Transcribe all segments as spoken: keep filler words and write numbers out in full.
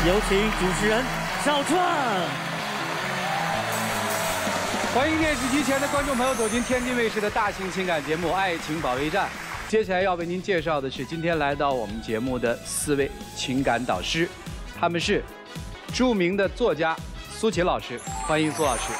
有请主持人小川。 欢迎电视机前的观众朋友走进天津卫视的大型情感节目《爱情保卫战》。接下来要为您介绍的是今天来到我们节目的四位情感导师，他们是著名的作家苏秦老师，欢迎苏老师；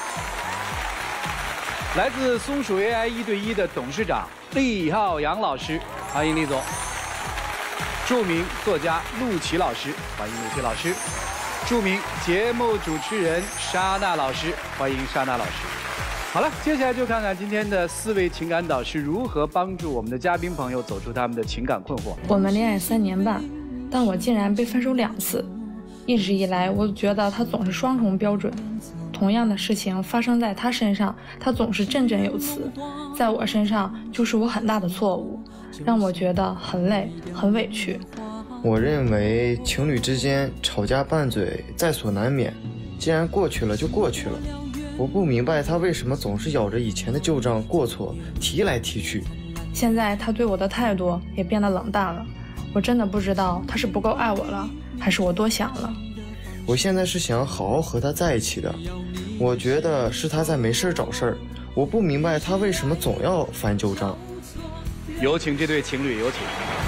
来自松鼠 A I 一对一的董事长厉浩洋老师，欢迎厉总；著名作家陆琪老师，欢迎陆琪老师；著名节目主持人莎娜老师，欢迎莎娜老师。好了，接下来就看看今天的四位情感导师如何帮助我们的嘉宾朋友走出他们的情感困惑。 我们恋爱三年半，但我竟然被分手两次。一直以来，我觉得他总是双重标准。同样的事情发生在他身上，他总是振振有词；在我身上，就是我很大的错误，让我觉得很累、很委屈。 我认为情侣之间吵架拌嘴在所难免，既然过去了就过去了。我不明白他为什么总是咬着以前的旧账过错提来提去。 现在他对我的态度也变得冷淡了，我真的不知道他是不够爱我了，还是我多想了。 我现在是想好好和他在一起的，我觉得是他在没事找事儿，我不明白他为什么总要翻旧账。 有请这对情侣，有请。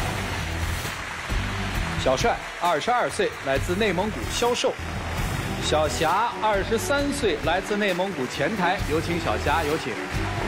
小帅，二十二岁，来自内蒙古销售。小霞，二十三岁，来自内蒙古前台，有请小霞，有请。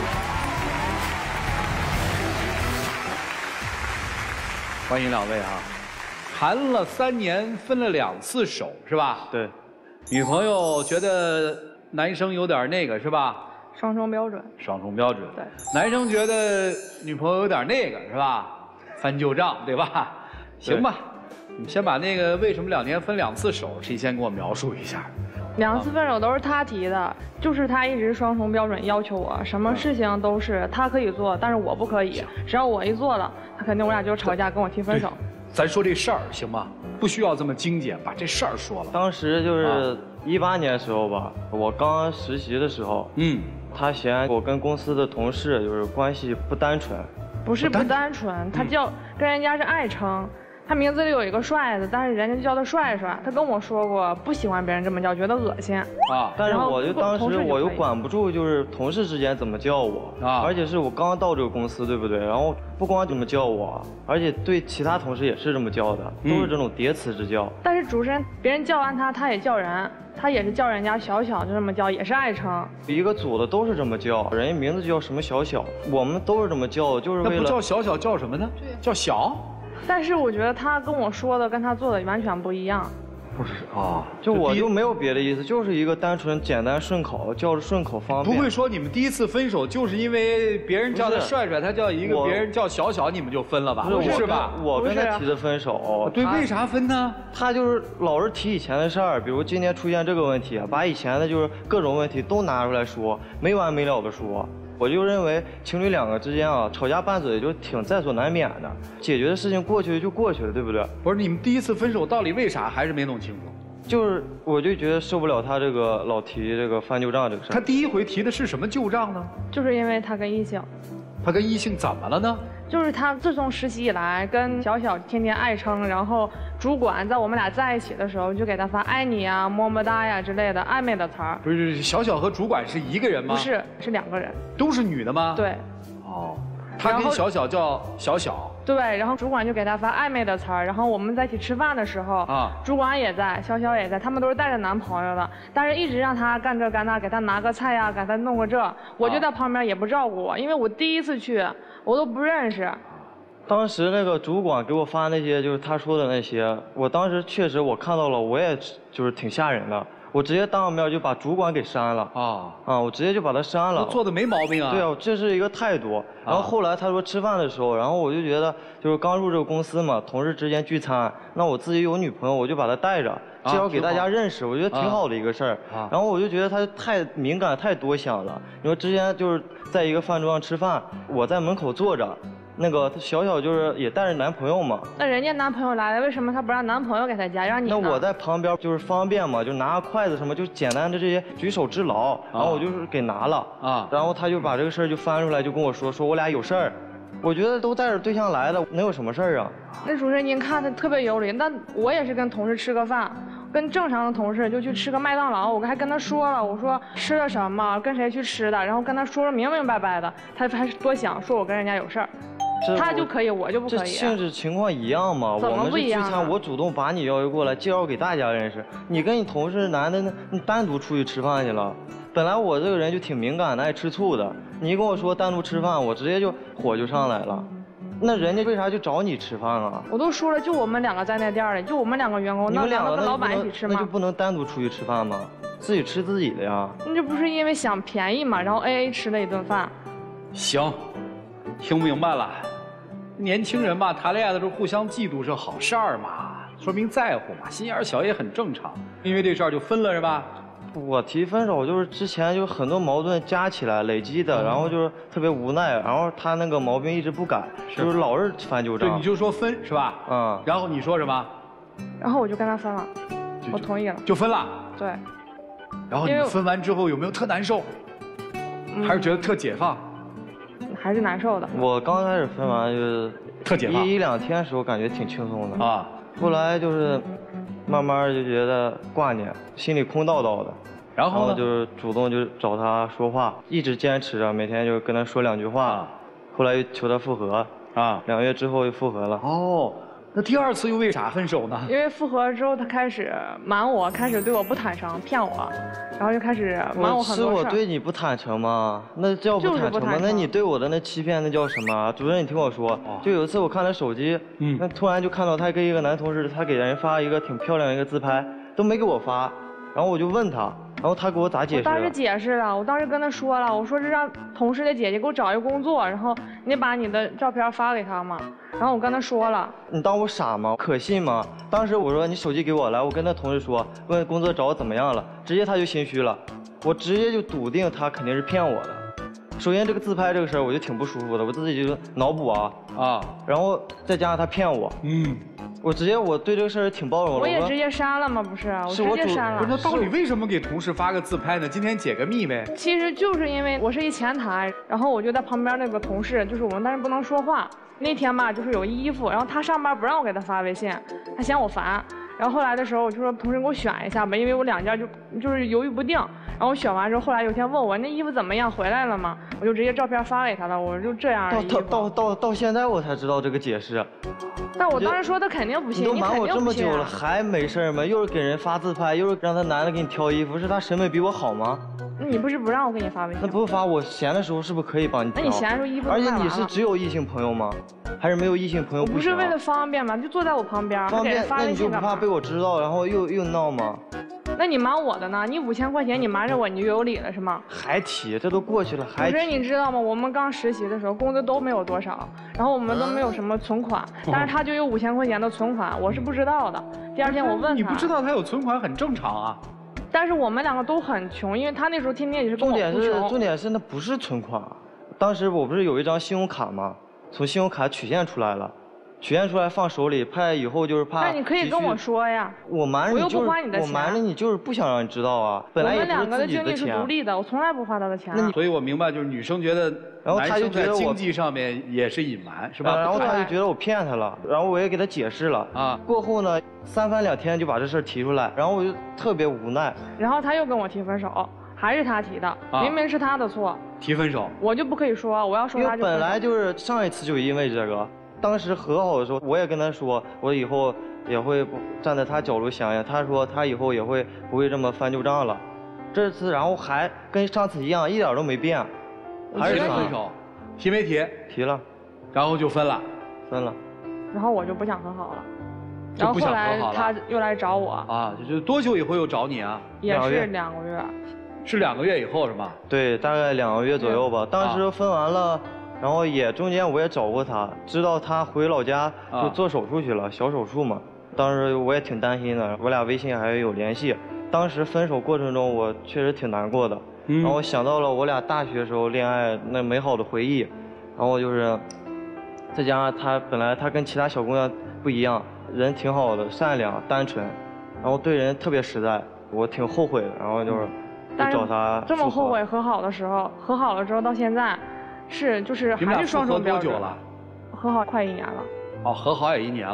欢迎两位啊！谈了三年，分了两次手，是吧？ 对。 女朋友觉得男生有点那个，是吧？ 双重标准。 双重标准。 对。 男生觉得女朋友有点那个，是吧？翻旧账，对吧？行吧。你先把那个为什么两年分两次手，谁先给我描述一下？ 两次分手都是他提的，就是他一直双重标准要求我，什么事情都是他可以做，但是我不可以。只要我一做了，他肯定我俩就吵架，跟我提分手。 咱说这事儿行吗？不需要这么精简，把这事儿说了。 当时就是一八年的时候吧，我刚实习的时候，嗯，他嫌我跟公司的同事就是关系不单纯。 不是不单纯，他叫跟人家是爱称。他名字里有一个帅字，但是人家就叫他帅帅。他跟我说过不喜欢别人这么叫，觉得恶心啊。但是我就当时我又管不住，就是同事之间怎么叫我啊，而且是我刚到这个公司，对不对？然后不光这么叫我，而且对其他同事也是这么叫的，都是这种叠词之叫。 但是主持人别人叫完他，他也叫人，他也是叫人家小小就这么叫，也是爱称。 一个组的都是这么叫，人家名字叫什么小小，我们都是这么叫的，就是为了。 那不叫小小叫什么呢？叫小。 但是我觉得他跟我说的跟他做的完全不一样。 不是啊， 就我就没有别的意思，就是一个单纯简单顺口，叫着顺口方便。 不会说你们第一次分手就是因为别人叫他帅帅，他叫一个别人叫小小，你们就分了吧？ 不是是吧？ 我跟他提的分手。 对，为啥分呢？ 他就是老是提以前的事儿，比如今天出现这个问题，把以前的就是各种问题都拿出来说，没完没了的说。我就认为情侣两个之间啊，吵架拌嘴就挺在所难免的，解决的事情过去就过去了，对不对？ 不是你们第一次分手到底为啥还是没弄清楚？ 就是我就觉得受不了他这个老提这个翻旧账这个事儿。 他第一回提的是什么旧账呢？ 就是因为他跟异性。 他跟异性怎么了呢？ 就是他自从实习以来跟小小天天爱称，然后主管在我们俩在一起的时候就给他发爱你啊、么么哒呀之类的暧昧的词儿。 不是小小和主管是一个人吗？ 不是，是两个人。 都是女的吗？ 对。 哦，他跟小小叫小小。 对，然后主管就给他发暧昧的词儿，然后我们在一起吃饭的时候，啊，主管也在，小小也在，他们都是带着男朋友的，但是一直让他干这干那，给他拿个菜呀，给他弄个这，我就在旁边也不照顾我，因为我第一次去，我都不认识。 当时那个主管给我发那些，就是他说的那些，我当时确实我看到了，我也就是挺吓人的。我直接当着面就把主管给删了啊啊！我直接就把他删了。 做的没毛病啊。 对啊，这是一个态度。然后后来他说吃饭的时候，然后我就觉得就是刚入这个公司嘛，同事之间聚餐，那我自己有女朋友，我就把她带着，至少给大家认识，我觉得挺好的一个事儿。然后我就觉得他太敏感、太多想了。你说之前就是在一个饭桌上吃饭，我在门口坐着。那个小小就是也带着男朋友嘛， 那人家男朋友来了，为什么他不让男朋友给他加，让你呢？ 那我在旁边就是方便嘛，就拿个筷子什么，就简单的这些举手之劳，然后我就是给拿了啊，然后他就把这个事儿就翻出来，就跟我说说我俩有事儿，我觉得都带着对象来的，能有什么事儿啊？ 那主持人您看他特别有理，那我也是跟同事吃个饭。 跟正常的同事就去吃个麦当劳，我还跟他说了，我说吃了什么，跟谁去吃的，然后跟他说了明明白白的，他还是多想说我跟人家有事儿。他就可以，我就不可以。 这性质情况一样嘛？ 怎么不一样？ 我们是聚餐，我主动把你邀约过来，介绍给大家认识。你跟你同事男的，那你单独出去吃饭去了。本来我这个人就挺敏感的，爱吃醋的。你一跟我说单独吃饭，我直接就火就上来了。那人家为啥就找你吃饭啊？ 我都说了，就我们两个在那店里，就我们两个员工， 你们两个跟老板一起吃吗？ 那就不能单独出去吃饭吗？自己吃自己的呀。 那这不是因为想便宜嘛，然后 A A 吃了一顿饭。 行，听明白了。年轻人嘛，谈恋爱的时候互相嫉妒是好事儿嘛，说明在乎嘛，心眼小也很正常。因为这事儿就分了是吧？ 我提分手就是之前就很多矛盾加起来累积的，嗯、然后就是特别无奈，然后他那个毛病一直不改，是就是老是翻旧账。 对，你就说分是吧？嗯。然后你说什么？ 然后我就跟他分了，我同意了。 就分了。 对。 然后你分完之后有没有特难受？嗯、还是觉得特解放？ 还是难受的。 我刚开始分完就是特解放， 一一两天的时候感觉挺轻松的啊，后来就是慢慢就觉得挂念，心里空荡荡的， 然后, 然后就是主动就找他说话，一直坚持着，每天就跟他说两句话，啊、后来又求他复合啊，两个月之后又复合了。 哦。那第二次又为啥分手呢？ 因为复合之后，他开始瞒我，开始对我不坦诚，骗我，然后就开始瞒我很多事。 是我对你不坦诚吗？那叫不坦诚吗？那你对我的那欺骗，那叫什么？主任，你听我说，哦、就有一次我看他手机，嗯，那突然就看到他跟一个男同事，他给人发一个挺漂亮的一个自拍，都没给我发，然后我就问他。然后他给我咋解释？ 我当时解释了，我当时跟他说了，我说是让同事的姐姐给我找一个工作，然后你把你的照片发给他嘛。然后我跟他说了， 你当我傻吗？可信吗？当时我说你手机给我来，我跟他同事说，问工作找我怎么样了，直接他就心虚了，我直接就笃定他肯定是骗我的。首先这个自拍这个事儿我就挺不舒服的，我自己就脑补啊啊，然后再加上他骗我，嗯。我直接我对这个事儿挺包容了， 我也直接删了吗？不是，我直接删了。 不是，那到底为什么给同事发个自拍呢？今天解个密呗。 其实就是因为我是一前台，然后我就在旁边那个同事，就是我们当时不能说话。那天吧，就是有衣服，然后他上班不让我给他发微信，他嫌我烦。然后后来的时候，我就说同事给我选一下吧，因为我两件就就是犹豫不定。然后我选完之后，后来有天问我那衣服怎么样，回来了吗？我就直接照片发给他了，我就这样。 到到到到现在我才知道这个解释。 但我当时说他肯定不信， 你都瞒我这么久了， 啊、 还没事吗？又是给人发自拍，又是让他男的给你挑衣服，是他审美比我好吗？ 你不是不让我给你发微信？ 那不发，我闲的时候是不是可以帮你挑？ 那你闲的时候衣服都而且你是只有异性朋友吗？还是没有异性朋友不行？ 不是为了方便吗？就坐在我旁边， 方便，那你就不怕被我知道，然后又又闹吗？ 那你瞒我的呢？你五千块钱你瞒着我，你就有理了是吗？ 还提，这都过去了还提。 可是你知道吗？我们刚实习的时候工资都没有多少，然后我们都没有什么存款，但是他就有五千块钱的存款，我是不知道的。第二天我问他， 你不知道他有存款很正常啊。 但是我们两个都很穷，因为他那时候天天也是跟我重点是重点是那不是存款，当时我不是有一张信用卡吗？从信用卡取现出来了。取现出来放手里，怕以后就是怕。 那你可以跟我说呀。 我瞒着你就是， 我又不花你的钱。 我瞒着你就是不想让你知道啊。本来也不是自己的钱。 我们两个的经济是独立的，我从来不花他的钱。 那你所以我明白，就是女生觉得， 然后他就觉得经济上面也是隐瞒，是吧？ 然后他就觉得我骗他了，然后我也给他解释了啊。过后呢，三番两天就把这事提出来，然后我就特别无奈。 然后他又跟我提分手，还是他提的，啊、明明是他的错。 提分手， 我就不可以说，我要说他就。 因为本来就是上一次就因为这个。当时和好的时候，我也跟他说，我以后也会站在他角度想想。他说他以后也会不会这么翻旧账了。这次然后还跟上次一样，一点都没变， 还是分手。提没提？ 提了， 然后就分了， 分了。 然后我就不想和好了。然后后来他又来找我啊，就多久以后又找你啊？ 也是两个月。 是两个月以后是吧？ 对，大概两个月左右吧。当时分完了。然后也中间我也找过他，知道他回老家就做手术去了，啊、小手术嘛。当时我也挺担心的，我俩微信还有联系。当时分手过程中，我确实挺难过的。嗯、然后想到了我俩大学时候恋爱那美好的回忆，然后就是再加上他本来他跟其他小姑娘不一样，人挺好的，善良单纯，然后对人特别实在，我挺后悔的。然后就是就找他。 这么后悔和好的时候，和好了之后到现在。是，就是还是双重标准。 你们俩复合多久了？ 和好快一年了。 哦，和好也一年了。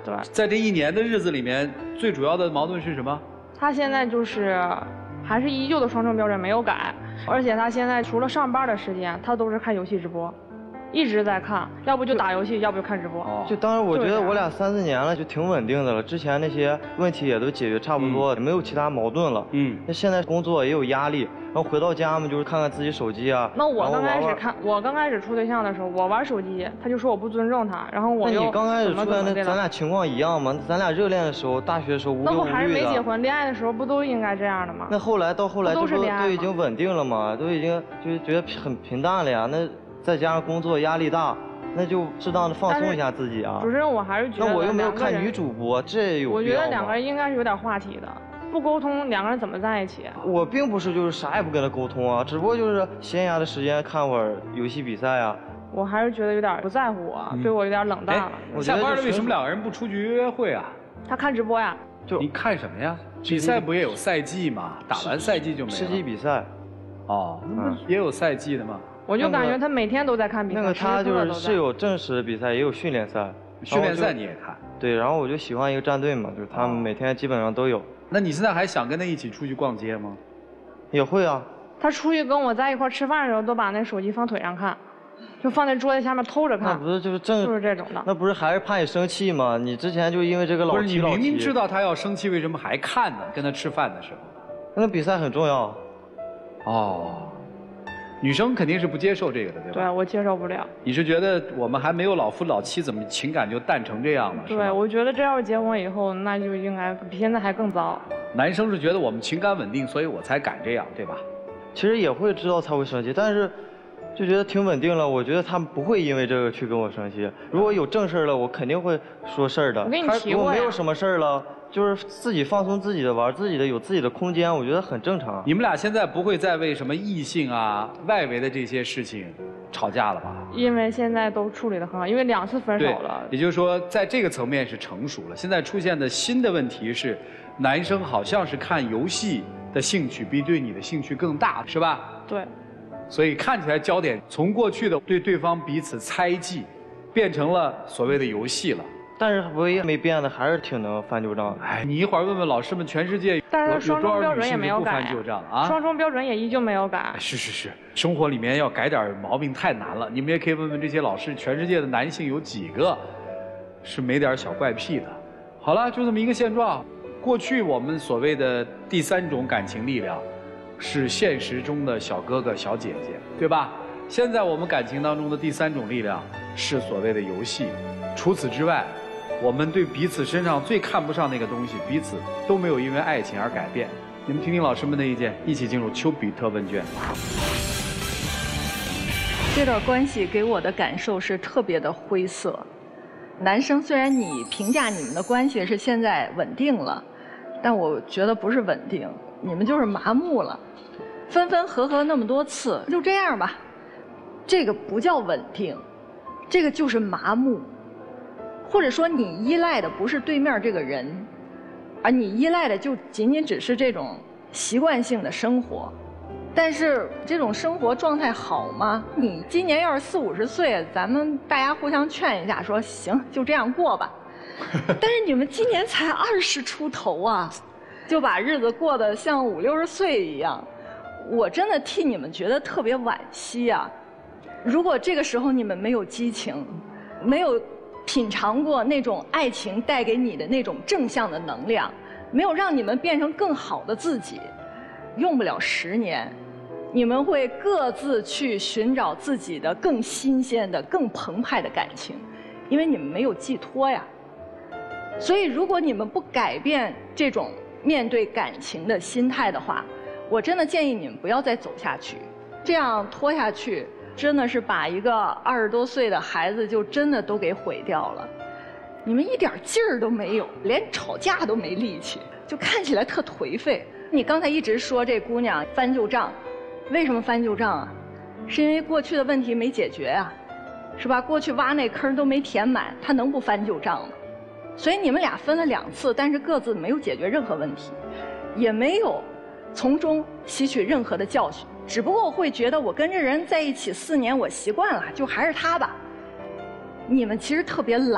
对， 在这一年的日子里面，最主要的矛盾是什么？ 他现在就是还是依旧的双重标准没有改，而且他现在除了上班的时间，他都是看游戏直播。一直在看，要不就打游戏，要不就看直播。 就当时我觉得我俩三四年了，就挺稳定的了。之前那些问题也都解决差不多，嗯、没有其他矛盾了。嗯。那现在工作也有压力，然后回到家嘛，就是看看自己手机啊。 那我刚开始看，我刚开始处对象的时候，我玩手机，他就说我不尊重他，然后我又那你刚开始处的那咱俩情况一样吗？咱俩热恋的时候，大学的时候无忧无虑的。 那不还是没结婚，恋爱的时候不都应该这样的吗？ 那后来到后来都是恋爱都已经稳定了嘛，都已经就觉得很平淡了呀。那再加上工作压力大。那就适当的放松一下自己啊！ 主持人，我还是觉得那我又没有看女主播，这有我觉得两个人应该是有点话题的，不沟通，两个人怎么在一起？ 我并不是就是啥也不跟他沟通啊，只不过就是闲暇的时间看会儿游戏比赛啊。 我还是觉得有点不在乎我，嗯、对我有点冷淡了。 我下班了为什么两个人不出去约会啊？ 他看直播呀。 就你看什么呀？比赛不也有赛季吗？打完赛季就没了。 吃鸡比赛。 哦，那不也有赛季的吗？ 我就感觉他每天都在看比赛， 那个他就是是有正式的比赛，也有训练赛。 训练赛你也看？ 对，然后我就喜欢一个战队嘛，就是他们每天基本上都有。 那你现在还想跟他一起出去逛街吗？ 也会啊。 他出去跟我在一块吃饭的时候，都把那手机放腿上看，就放在桌子下面偷着看。 那不是就是正就是这种的。 那不是还是怕你生气吗？你之前就因为这个老不是你明明知道他要生气，为什么还看呢？跟他吃饭的时候。 那比赛很重要。 哦。女生肯定是不接受这个的，对吧？ 对，我接受不了。 你是觉得我们还没有老夫老妻，怎么情感就淡成这样了？ 对，我觉得这要是结婚以后，那就应该比现在还更糟。 男生是觉得我们情感稳定，所以我才敢这样，对吧？ 其实也会知道他会生气，但是就觉得挺稳定了。我觉得他们不会因为这个去跟我生气。如果有正事了，我肯定会说事儿的。 我跟你提过呀。 如果没有什么事儿了。就是自己放松自己的玩，自己的有自己的空间，我觉得很正常。 你们俩现在不会再为什么异性啊、外围的这些事情吵架了吧？ 因为现在都处理得很好，因为两次分手了。 也就是说，在这个层面是成熟了。现在出现的新的问题是，男生好像是看游戏的兴趣比对你的兴趣更大，是吧？ 对。 所以看起来焦点从过去的对对方彼此猜忌，变成了所谓的游戏了。 但是唯一没变的还是挺能翻旧账的。 哎，你一会儿问问老师们，全世界但是双重标准也没有改啊， 双重标准也依旧没有改。 是是是，生活里面要改点毛病太难了。你们也可以问问这些老师，全世界的男性有几个是没点小怪癖的？好了，就这么一个现状。过去我们所谓的第三种感情力量，是现实中的小哥哥小姐姐，对吧？现在我们感情当中的第三种力量是所谓的游戏。除此之外，我们对彼此身上最看不上那个东西，彼此都没有因为爱情而改变。你们听听老师们的意见，一起进入丘比特问卷。 这段关系给我的感受是特别的灰色。男生虽然你评价你们的关系是现在稳定了，但我觉得不是稳定，你们就是麻木了。分分合合那么多次，就这样吧。这个不叫稳定，这个就是麻木。或者说你依赖的不是对面这个人，而你依赖的就仅仅只是这种习惯性的生活。但是这种生活状态好吗？你今年要是四五十岁，咱们大家互相劝一下，说行，就这样过吧。但是你们今年才二十出头啊，就把日子过得像五六十岁一样，我真的替你们觉得特别惋惜啊。如果这个时候你们没有激情，没有品尝过那种爱情带给你的那种正向的能量，没有让你们变成更好的自己，用不了十年，你们会各自去寻找自己的更新鲜的、更澎湃的感情，因为你们没有寄托呀。所以，如果你们不改变这种面对感情的心态的话，我真的建议你们不要再走下去。这样拖下去，真的是把一个二十多岁的孩子就真的都给毁掉了。你们一点劲儿都没有，连吵架都没力气，就看起来特颓废。你刚才一直说这姑娘翻旧账，为什么翻旧账啊？是因为过去的问题没解决啊，是吧？过去挖那坑都没填满，她能不翻旧账吗？所以你们俩分了两次，但是各自没有解决任何问题，也没有从中吸取任何的教训，只不过会觉得我跟这人在一起四年，我习惯了，就还是他吧。你们其实特别懒，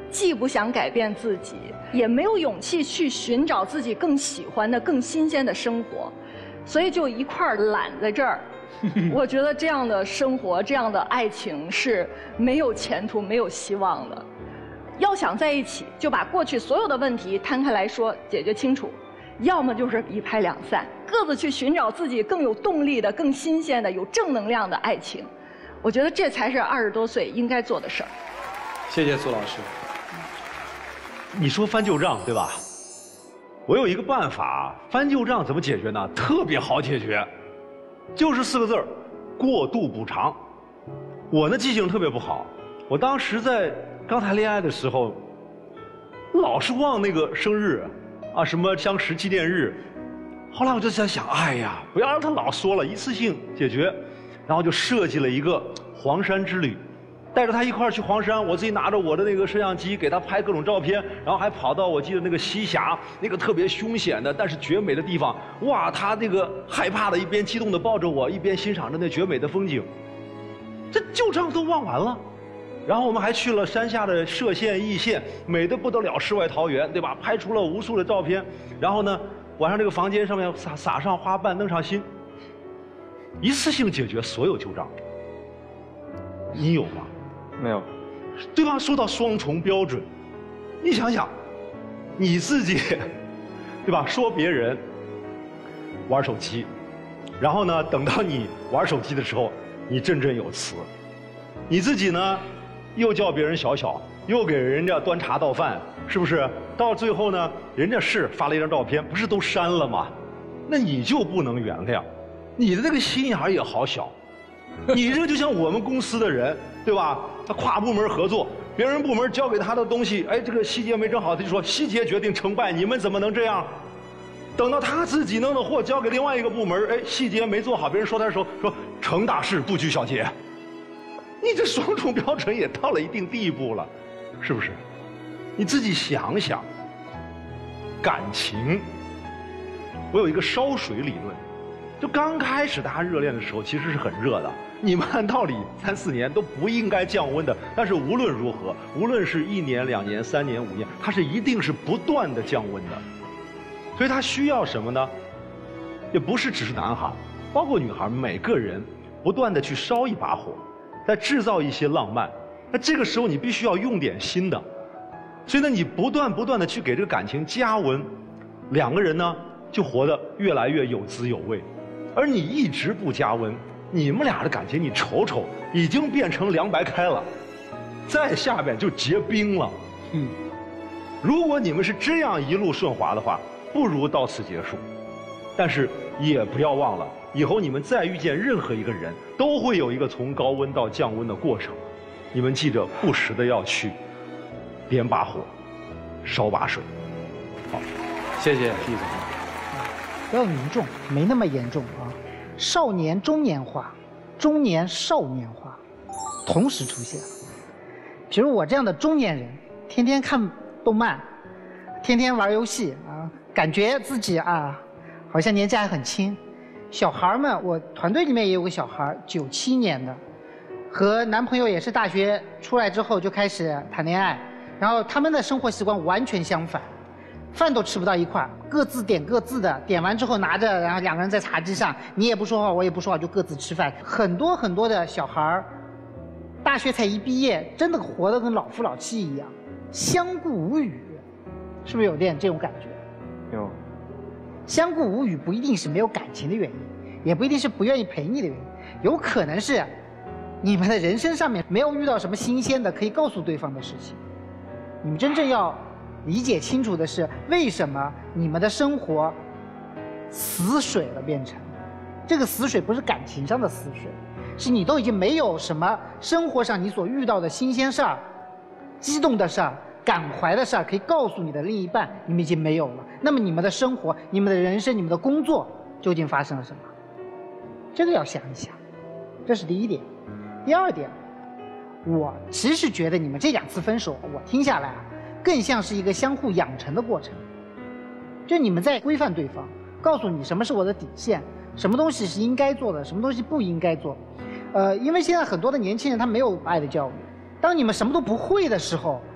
既不想改变自己，也没有勇气去寻找自己更喜欢的、更新鲜的生活，所以就一块儿懒在这儿。我觉得这样的生活、这样的爱情是没有前途、没有希望的。要想在一起，就把过去所有的问题摊开来说，解决清楚；要么就是一拍两散，各自去寻找自己更有动力的、更新鲜的、有正能量的爱情。我觉得这才是二十多岁应该做的事儿。 谢谢苏老师。 你说翻旧账对吧？我有一个办法，翻旧账怎么解决呢？特别好解决，就是四个字儿：过度补偿。我呢记性特别不好，我当时在刚谈恋爱的时候，老是忘那个生日，啊什么相识纪念日。后来我就在想，哎呀，不要让他老说了，一次性解决。然后就设计了一个黄山之旅，带着他一块儿去黄山，我自己拿着我的那个摄像机给他拍各种照片，然后还跑到我记得那个西峡那个特别凶险的但是绝美的地方，哇，他那个害怕的一边激动的抱着我，一边欣赏着那绝美的风景。这旧账都忘完了。然后我们还去了山下的歙县、易县，美得不得了，世外桃源，对吧？拍出了无数的照片。然后呢，晚上这个房间上面撒撒上花瓣，弄上新，一次性解决所有旧账。你有吗？ 没有， 对吧？说到双重标准，你想想，你自己，对吧？说别人玩手机，然后呢，等到你玩手机的时候，你振振有词，你自己呢，又叫别人小小，又给人家端茶倒饭，是不是？到最后呢，人家是发了一张照片，不是都删了吗？那你就不能原谅？你的那个心眼儿也好小，你这个就像我们公司的人，对吧？他跨部门合作，别人部门交给他的东西，哎，这个细节没整好，他就说细节决定成败，你们怎么能这样？等到他自己弄的货交给另外一个部门，哎，细节没做好，别人说他的时候说成大事不拘小节，你这双重标准也到了一定地步了，是不是？你自己想想，感情，我有一个烧水理论。就刚开始大家热恋的时候，其实是很热的。你们按道理三四年都不应该降温的，但是无论如何，无论是一年、两年、三年、五年，它是一定是不断的降温的。所以它需要什么呢？也不是只是男孩，包括女孩，每个人不断的去烧一把火，再制造一些浪漫。那这个时候你必须要用点新的，所以呢，你不断不断的去给这个感情加温，两个人呢就活得越来越有滋有味。而你一直不加温，你们俩的感情你瞅瞅，已经变成凉白开了，再下边就结冰了。嗯，如果你们是这样一路顺滑的话，不如到此结束。但是也不要忘了，以后你们再遇见任何一个人，都会有一个从高温到降温的过程。你们记着，不时的要去点把火，烧把水。好， 谢谢毕总。 不要凝重，没那么严重啊。少年中年化，中年少年化，同时出现。比如我这样的中年人，天天看动漫，天天玩游戏啊，感觉自己啊，好像年纪还很轻。小孩们，我团队里面也有个小孩，九七年的，和男朋友也是大学出来之后就开始谈恋爱，然后他们的生活习惯完全相反。饭都吃不到一块儿，各自点各自的，点完之后拿着，然后两个人在茶几上，你也不说话，我也不说话，就各自吃饭。很多很多的小孩儿，大学才一毕业，真的活得跟老夫老妻一样，相顾无语，是不是有点这种感觉？ 有。 相顾无语不一定是没有感情的原因，也不一定是不愿意陪你的原因，有可能是你们的人生上面没有遇到什么新鲜的可以告诉对方的事情。你们真正要理解清楚的是，为什么你们的生活死水了变成？这个死水不是感情上的死水，是你都已经没有什么生活上你所遇到的新鲜事儿、激动的事儿、感怀的事儿可以告诉你的另一半，你们已经没有了。那么你们的生活、你们的人生、你们的工作究竟发生了什么？这个要想一想，这是第一点。第二点，我其实觉得你们这两次分手，我听下来啊，更像是一个相互养成的过程，就你们在规范对方，告诉你什么是我的底线，什么东西是应该做的，什么东西不应该做。呃，因为现在很多的年轻人他没有爱的教育，当你们什么都不会的时候，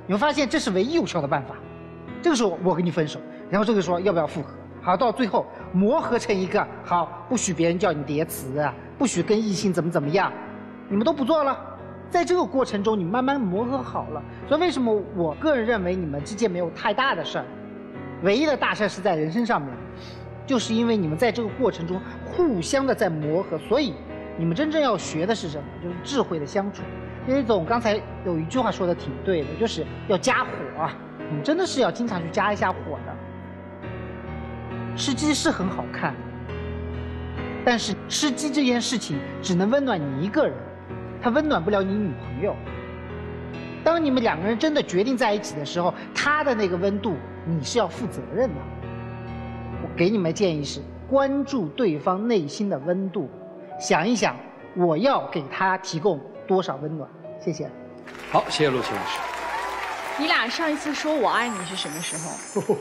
你会发现这是唯一有效的办法。这个时候我跟你分手，然后这个说要不要复合？好，到最后磨合成一个好，不许别人叫你叠词啊，不许跟异性怎么怎么样，你们都不做了。在这个过程中，你慢慢磨合好了。所以为什么我个人认为你们之间没有太大的事儿，唯一的大事是在人生上面，就是因为你们在这个过程中互相的在磨合，所以你们真正要学的是什么？就是智慧的相处。叶总刚才有一句话说的挺对的，就是要加火啊，你们真的是要经常去加一下火的。吃鸡是很好看，但是吃鸡这件事情只能温暖你一个人，它温暖不了你女朋友。当你们两个人真的决定在一起的时候，他的那个温度你是要负责任的。我给你们建议是关注对方内心的温度，想一想我要给他提供多少温暖。谢谢。 好，谢谢陆琪老师。 你俩上一次说我爱你是什么时候？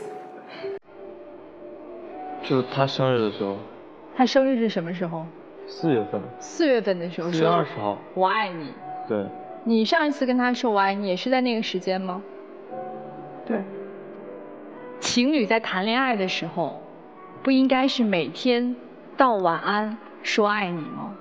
就他生日的时候。 他生日是什么时候？ 四月份。 四月份的时候。 四月二十号。 我爱你。 对。 你上一次跟他说我爱你也是在那个时间吗？ 对。 情侣在谈恋爱的时候，不应该是每天道晚安说爱你吗？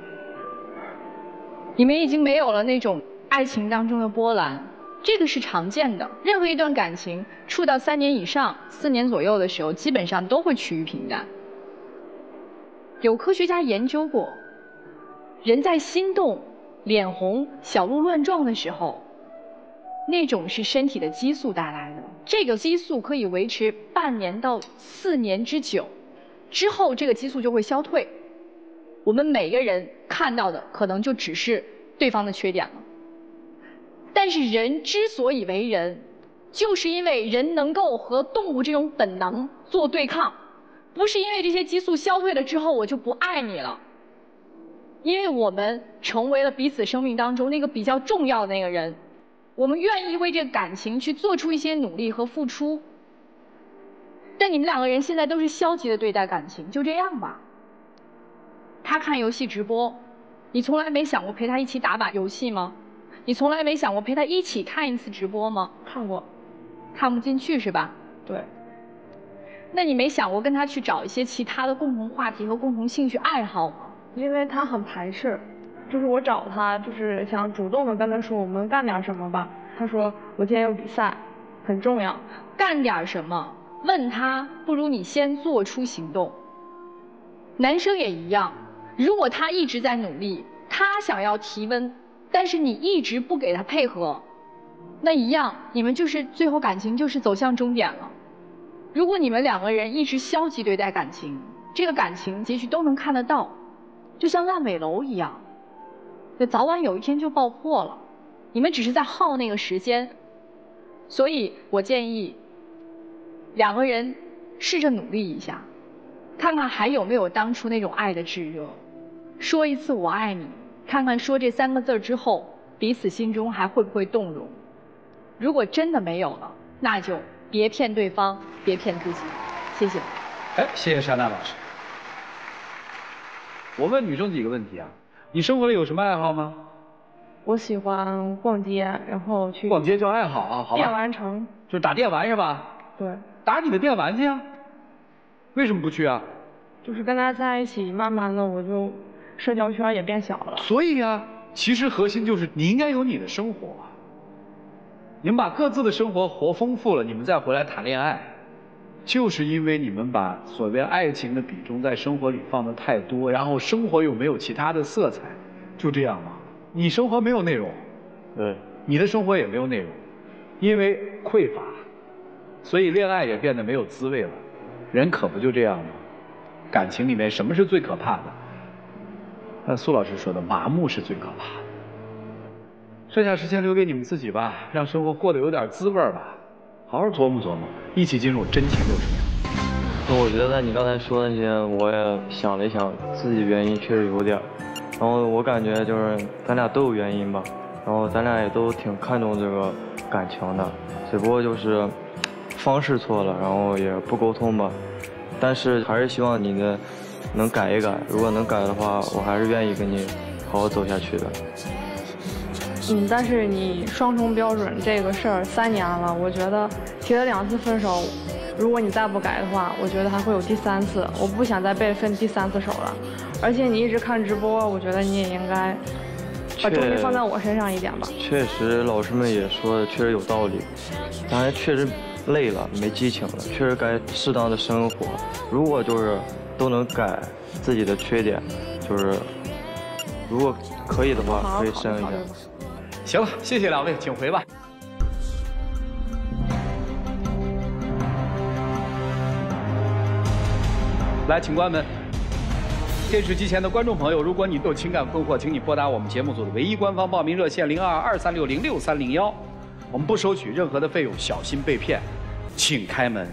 你们已经没有了那种爱情当中的波澜。这个是常见的，任何一段感情处到三年以上、四年左右的时候，基本上都会趋于平淡。有科学家研究过，人在心动、脸红、小鹿乱撞的时候，那种是身体的激素带来的。这个激素可以维持半年到四年之久，之后这个激素就会消退。我们每个人看到的可能就只是对方的缺点了。但是人之所以为人，就是因为人能够和动物这种本能做对抗，不是因为这些激素消退了之后我就不爱你了，因为我们成为了彼此生命当中那个比较重要的那个人，我们愿意为这个感情去做出一些努力和付出。但你们两个人现在都是消极的对待感情，就这样吧。他看游戏直播，你从来没想过陪他一起打把游戏吗？你从来没想过陪他一起看一次直播吗？ 看过。 看不进去是吧？ 对。 那你没想过跟他去找一些其他的共同话题和共同兴趣爱好吗？ 因为他很排斥，就是我找他，就是想主动的跟他说我们干点什么吧。他说我今天有比赛，很重要。 干点什么？问他，不如你先做出行动。男生也一样，如果他一直在努力，他想要提温，但是你一直不给他配合，那一样，你们就是最后感情就是走向终点了。如果你们两个人一直消极对待感情，这个感情结局都能看得到，就像烂尾楼一样，那早晚有一天就爆破了。你们只是在耗那个时间，所以我建议两个人试着努力一下，看看还有没有当初那种爱的炙热。说一次我爱你，看看说这三个字之后彼此心中还会不会动容。如果真的没有了，那就别骗对方，别骗自己。谢谢。 哎，谢谢莎娜老师。我问女生几个问题啊，你生活里有什么爱好吗？ 我喜欢逛街，然后去逛街叫爱好啊，好吧。 电玩城就是打电玩是吧？ 对。 打你的电玩去啊？为什么不去啊？ 就是跟他在一起，慢慢的我就社交圈也变小了。 所以啊，其实核心就是你应该有你的生活。你们把各自的生活活丰富了，你们再回来谈恋爱，就是因为你们把所谓爱情的比重在生活里放得太多，然后生活又没有其他的色彩，就这样嘛。你生活没有内容， 对， 你的生活也没有内容，因为匮乏，所以恋爱也变得没有滋味了。人可不就这样吗？感情里面什么是最可怕的？按苏老师说的，麻木是最可怕的。剩下时间留给你们自己吧，让生活过得有点滋味吧。好好琢磨琢磨，一起进入真情六十秒。 我觉得你刚才说那些，我也想了一想，自己原因确实有点。然后我感觉就是咱俩都有原因吧，然后咱俩也都挺看重这个感情的，只不过就是方式错了，然后也不沟通吧。但是还是希望你呢能改一改，如果能改的话，我还是愿意跟你好好走下去的。 嗯，但是你双重标准这个事儿三年了，我觉得提了两次分手，如果你再不改的话，我觉得还会有第三次，我不想再被分第三次手了。而且你一直看直播，我觉得你也应该把重心放在我身上一点吧。 确实，老师们也说的确实有道理，当然确实累了，没激情了，确实该适当的生活。如果就是都能改自己的缺点，就是如果可以的话，可以生一下。 行了，谢谢两位，请回吧。来，请关门。电视机前的观众朋友，如果你有情感困惑，请你拨打我们节目组的唯一官方报名热线零二二三六零六三零幺，我们不收取任何的费用，小心被骗，请开门。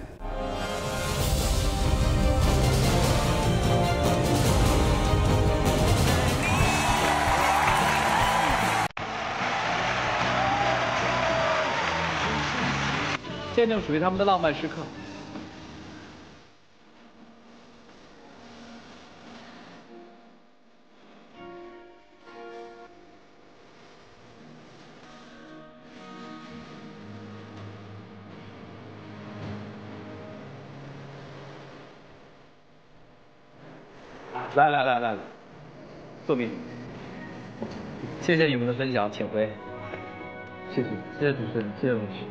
见证属于他们的浪漫时刻。来来来来，作品，谢谢你们的分享，请回。谢谢，谢谢主持人，谢谢老师。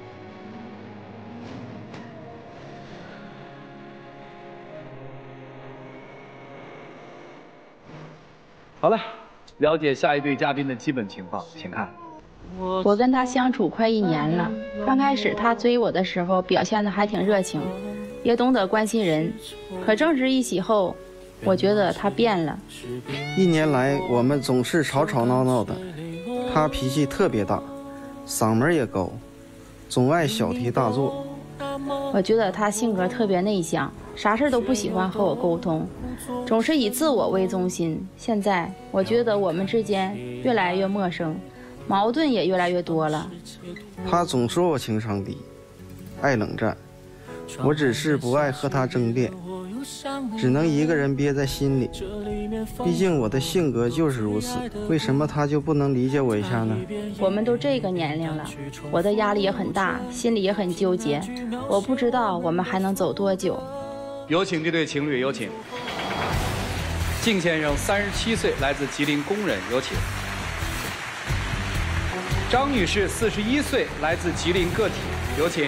好了，了解下一对嘉宾的基本情况，请看。 我跟他相处快一年了，刚开始他追我的时候表现得还挺热情，也懂得关心人，可正式一起后，我觉得他变了。 一年来，我们总是吵吵闹闹的，他脾气特别大，嗓门也高，总爱小题大做。 我觉得他性格特别内向，啥事都不喜欢和我沟通，总是以自我为中心。现在我觉得我们之间越来越陌生，矛盾也越来越多了。 他总说我情商低，爱冷战，我只是不爱和他争辩，只能一个人憋在心里。毕竟我的性格就是如此，为什么他就不能理解我一下呢？ 我们都这个年龄了，我的压力也很大，心里也很纠结，我不知道我们还能走多久。 有请这对情侣，有请。靳先生，三十七岁，来自吉林工人，有请。张女士，四十一岁，来自吉林个体，有请。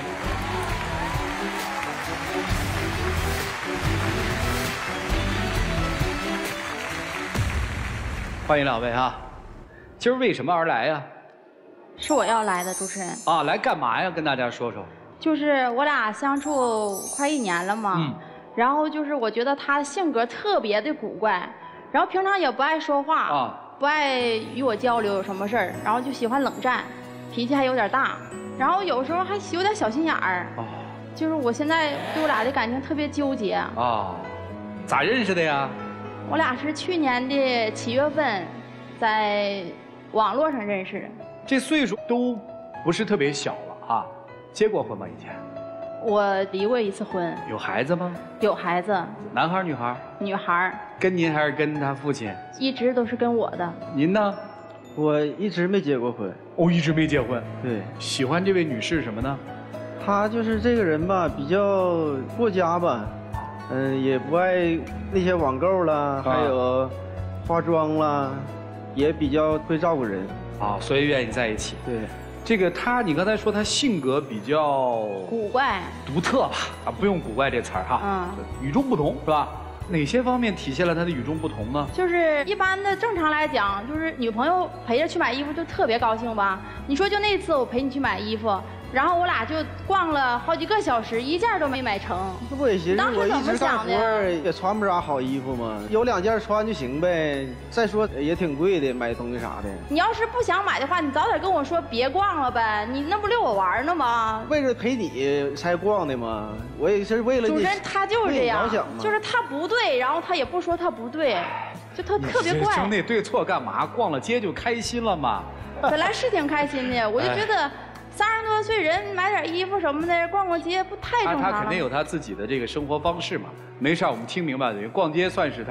欢迎两位啊！今儿为什么而来呀？ 是我要来的，主持人。 啊，来干嘛呀？跟大家说说。 就是我俩相处快一年了嘛，嗯、然后就是我觉得他性格特别的古怪，然后平常也不爱说话，啊、不爱与我交流，有什么事儿，然后就喜欢冷战，脾气还有点大，然后有时候还有点小心眼儿。哦。就是我现在对我俩的感情特别纠结。 哦。咋认识的呀？ 我俩是去年的七月份，在网络上认识的。 这岁数都不是特别小了啊。结过婚吗？以前？ 我离过一次婚。 有孩子吗？ 有孩子。男孩女孩？ 女孩。 跟您还是跟他父亲？ 一直都是跟我的。 您呢？ 我一直没结过婚。 哦，一直没结婚。 对。 喜欢这位女士什么呢？ 她就是这个人吧，比较过家吧。嗯，也不爱那些网购啦，啊、还有化妆啦，也比较会照顾人啊，所以愿意在一起。 对， 这个他，你刚才说他性格比较古怪、 独特吧？啊，不用古怪这词儿哈，嗯，与众不同是吧？哪些方面体现了他的与众不同呢？ 就是一般的正常来讲，就是女朋友陪着去买衣服就特别高兴吧？你说就那次我陪你去买衣服。然后我俩就逛了好几个小时，一件都没买成。 这不也寻思我一直干活也穿不啥好衣服吗？有两件穿就行呗。再说也挺贵的，买东西啥的。 你要是不想买的话，你早点跟我说，别逛了呗。你那不遛我玩呢吗？ 为了陪你才逛的吗？我也是为了你。 主持人他就是这样，就是他不对，然后他也不说他不对，就他特别怪。 兄弟，对错干嘛？逛了街就开心了嘛。 本来是挺开心的，我就觉得。三十多岁人买点衣服什么的，逛逛街不太正常他他肯定有他自己的这个生活方式嘛，没事，我们听明白的。逛街算是他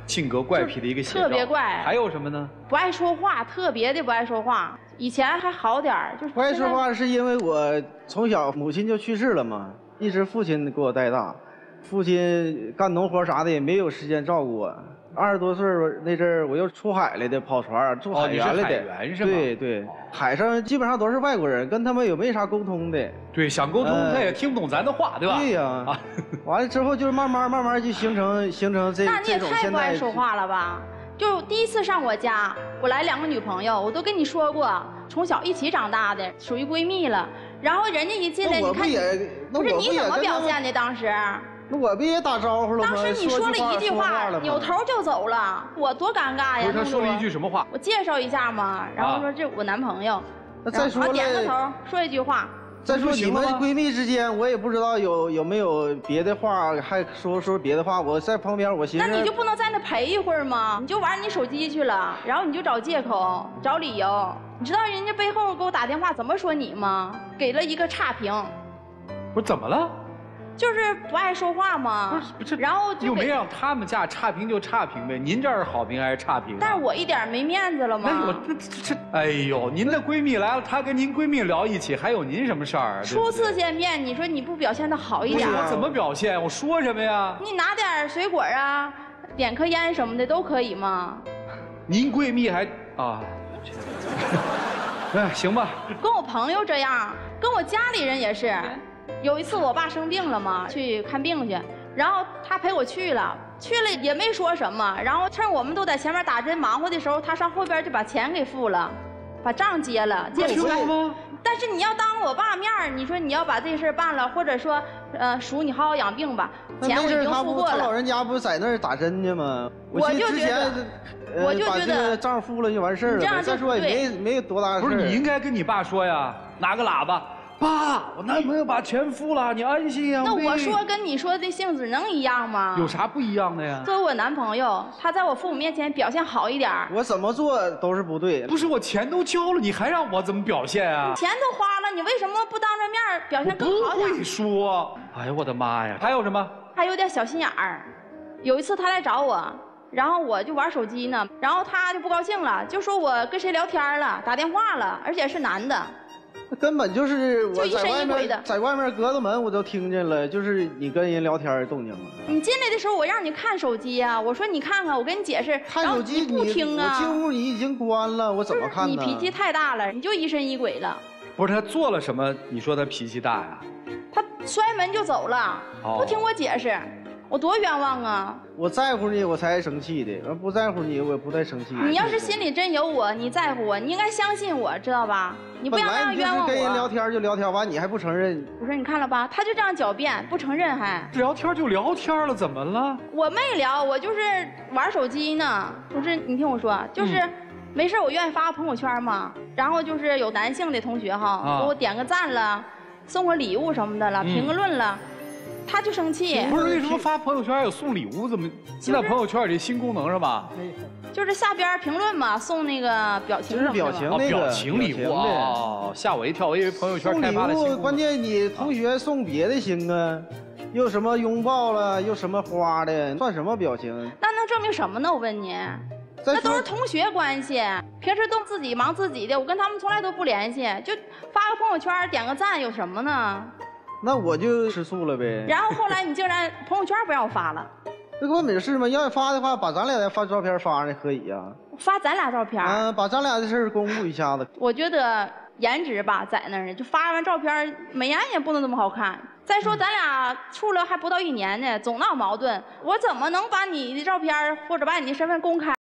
性格怪癖的一个写照。 特别怪。 还有什么呢？ 不爱说话，特别的不爱说话。以前还好点儿，就是不爱说话是因为我从小母亲就去世了嘛，一直父亲给我带大，父亲干农活啥的也没有时间照顾我。二十多岁那阵儿，我又出海来的，跑船住海员来的。 哦，海员是吗？ 对对，海上基本上都是外国人，跟他们也没啥沟通的。 对，想沟通、呃、他也听不懂咱的话，对吧？ 对呀、啊。完了之后就是慢慢慢慢就形成形成这那你也这种太不爱现在。 说话了吧？就第一次上我家，我来两个女朋友，我都跟你说过，从小一起长大的，属于闺蜜了。然后人家一进来，你看你，不是你怎么表现的当时？ 那我不也打招呼了吗？ 当时你说了一句话，扭头就走了，我多尴尬呀！ 不是他说了一句什么话？ 我介绍一下嘛，然后说这我男朋友， 那再说了， 点个头，说一句话。 再说你们闺蜜之间，我也不知道有有没有别的话，还说说别的话。我在旁边，我寻思。 那你就不能在那陪一会儿吗？你就玩你手机去了，然后你就找借口、找理由。你知道人家背后给我打电话怎么说你吗？给了一个差评。 不是怎么了？ 就是不爱说话嘛， 不是， 然后就又没让他们家差评就差评呗，您这儿好评还是差评、啊？ 但是我一点没面子了吗？ 那我这这，哎呦，您的闺蜜来了，她跟您闺蜜聊一起，还有您什么事儿？ 初次见面，你说你不表现的好一点？ 我怎么表现？我说什么呀？ 你拿点水果啊，点颗烟什么的都可以吗？ 您闺蜜还啊？哎，行吧。 跟我朋友这样，跟我家里人也是。有一次我爸生病了嘛，去看病去，然后他陪我去了，去了也没说什么，然后趁我们都在前面打针忙活的时候，他上后边就把钱给付了，把账结了，结出来。但是你要当我爸面你说你要把这事办了，或者说，呃，叔你好好养病吧，钱我已经付过了。 他老人家不是在那儿打针呢吗？ 我就觉得，我就觉得账付了就完事儿了。再说也没没多大事。 不是你应该跟你爸说呀，拿个喇叭。爸，我男朋友把钱付了，你安心养病。 那我说跟你说的性质能一样吗？ 有啥不一样的呀？ 作为我男朋友，他在我父母面前表现好一点。 我怎么做都是不对。 不是我钱都交了，你还让我怎么表现啊？ 钱都花了，你为什么不当着面表现更好点？ 不会说。哎呀，我的妈呀！还有什么？ 还有点小心眼儿。有一次他来找我，然后我就玩手机呢，然后他就不高兴了，就说我跟谁聊天了，打电话了，而且是男的。 根本就是我在外面，在外面隔着门我都听见了，就是你跟人聊天动静了。 你进来的时候我让你看手机呀、啊，我说你看看，我跟你解释。 看手机你不听啊？ 我进屋你已经关了，我怎么看呢？ 你脾气太大了，你就疑神疑鬼了。 不是他做了什么？你说他脾气大呀？ 他摔门就走了，哦、不听我解释。我多冤枉啊！ 我在乎你，我才生气的；不在乎你，我也不带生气。 你要是心里真有我，你在乎我，你应该相信我，知道吧？你不要那样冤枉我。 跟人聊天就聊天完，你还不承认？ 我说你看了吧，他就这样狡辩，不承认还。 聊天就聊天了，怎么了？ 我没聊，我就是玩手机呢。不是，你听我说，就是。嗯没事，我愿意发个朋友圈嘛，然后就是有男性的同学哈，啊、给我点个赞了，送我礼物什么的了，嗯、评个论了。他就生气， 不是为什么发朋友圈有送礼物？怎么现在朋友圈里新功能是吧？ 就是下边评论嘛，送那个表情什么的。 表情那个表情礼物哦，吓我一跳，我以为朋友圈开发了新功能。 关键你同学送别的行啊，又什么拥抱了，又什么花的，算什么表情？ 那能证明什么呢？我问你，那都是同学关系，平时都自己忙自己的，我跟他们从来都不联系，就发个朋友圈点个赞，有什么呢？ 那我就吃醋了呗。 然后后来你竟然朋友圈不让我发了， 这根本没事嘛。要发的话，把咱俩的发照片发上可以呀、啊。 发咱俩照片？ 嗯、啊，把咱俩的事公布一下子。 我觉得颜值吧在那儿呢，就发完照片，美颜也不能那么好看。再说咱俩处了还不到一年呢，总闹矛盾，我怎么能把你的照片或者把你的身份公开？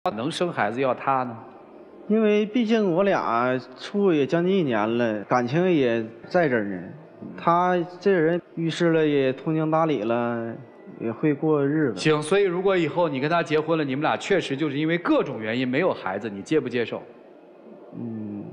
能生孩子要他呢？ 因为毕竟我俩处也将近一年了，感情也在这儿呢。他这人遇事了也通情达理了，也会过日子。 行，所以如果以后你跟他结婚了，你们俩确实就是因为各种原因没有孩子，你接不接受？ 嗯，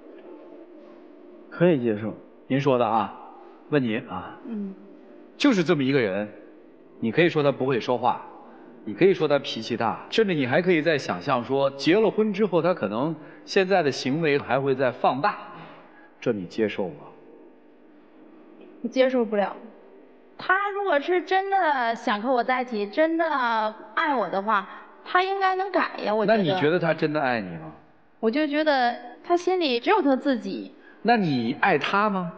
可以接受。 您说的啊，问您啊， 嗯， 就是这么一个人，你可以说他不会说话。你可以说他脾气大，甚至你还可以再想象说，结了婚之后他可能现在的行为还会再放大，这你接受吗？ 我接受不了。他如果是真的想和我在一起，真的爱我的话，他应该能改呀。我觉得。 那你觉得他真的爱你吗？ 我就觉得他心里只有他自己。 那你爱他吗？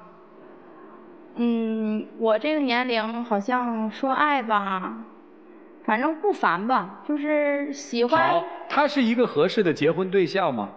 嗯，我这个年龄好像说爱吧。反正不烦吧，就是喜欢。 好，他是一个合适的结婚对象吗？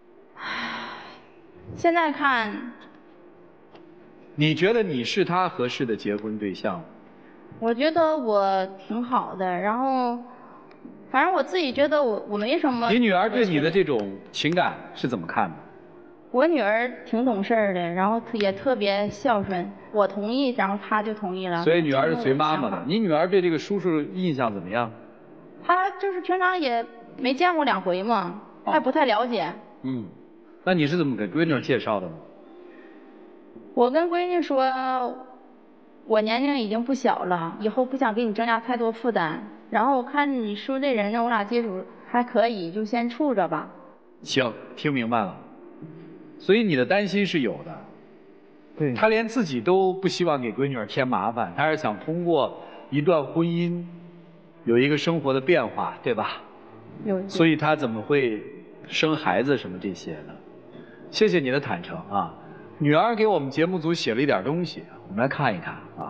现在看， 你觉得你是他合适的结婚对象吗？ 我觉得我挺好的，然后，反正我自己觉得我我没什么。 你女儿对你的这种情感是怎么看的？ 我女儿挺懂事的，然后也特别孝顺，我同意，然后她就同意了。 所以女儿是随妈妈的。你女儿对这个叔叔印象怎么样？ 她就是平常也没见过两回嘛，她也不太了解。 嗯，那你是怎么给闺女介绍的呢？ 我跟闺女说，我年龄已经不小了，以后不想给你增加太多负担。然后我看你叔这人让我俩接触还可以，就先处着吧。 行，听明白了。所以你的担心是有的， 对， 他连自己都不希望给闺女儿添麻烦，他是想通过一段婚姻有一个生活的变化，对吧？ 有。 所以他怎么会生孩子什么这些呢？谢谢你的坦诚啊！女儿给我们节目组写了一点东西，我们来看一看啊。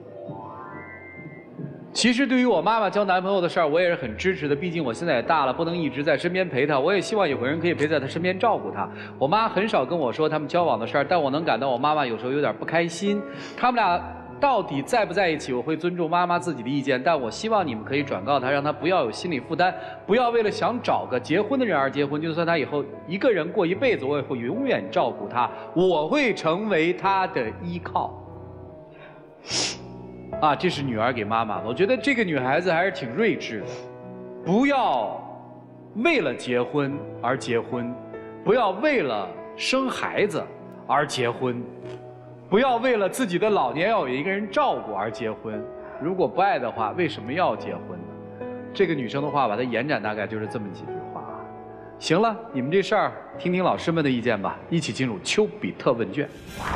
其实对于我妈妈交男朋友的事儿，我也是很支持的。毕竟我现在也大了，不能一直在身边陪她。我也希望有个人可以陪在她身边照顾她。我妈很少跟我说他们交往的事儿，但我能感到我妈妈有时候有点不开心。他们俩到底在不在一起，我会尊重妈妈自己的意见，但我希望你们可以转告她，让她不要有心理负担，不要为了想找个结婚的人而结婚。就算她以后一个人过一辈子，我也会永远照顾她，我会成为她的依靠。啊，这是女儿给妈妈的。我觉得这个女孩子还是挺睿智的，不要为了结婚而结婚，不要为了生孩子而结婚，不要为了自己的老年要有一个人照顾而结婚。如果不爱的话，为什么要结婚呢？这个女生的话把它延展，大概就是这么几句话。行了，你们这事儿听听老师们的意见吧，一起进入丘比特问卷。